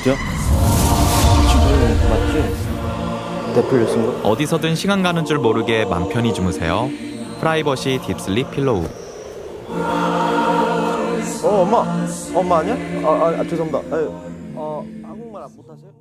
어디야? 지금 맞지? 넷플릭 쓴 거? 어디서든 시간 가는 줄 모르게 맘 편히 주무세요. 프라이버시 딥슬립 필로우. 엄마 아니야? 죄송합니다. 한국말 못하세요?